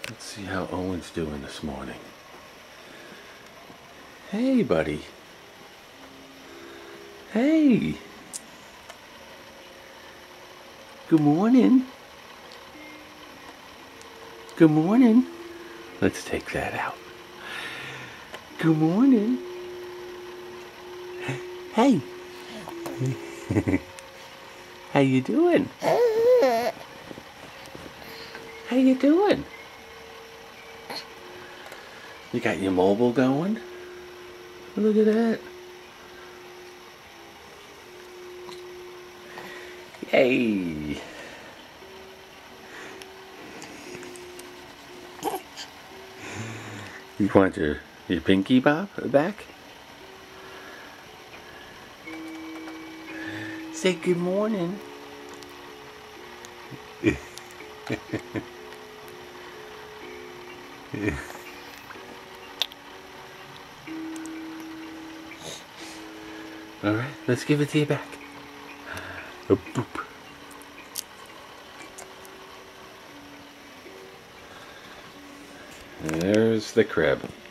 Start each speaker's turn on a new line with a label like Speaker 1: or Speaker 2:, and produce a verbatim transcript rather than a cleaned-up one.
Speaker 1: Let's see how Owen's doing this morning. Hey, buddy. Hey. Good morning. Good morning. Let's take that out. Good morning. Hey. How you doing? How you doing? You got your mobile going? Look at that. Yay. You want your, your pinky bob back? Say good morning. All right, let's give it to you back. Oh, boop. There's the crib.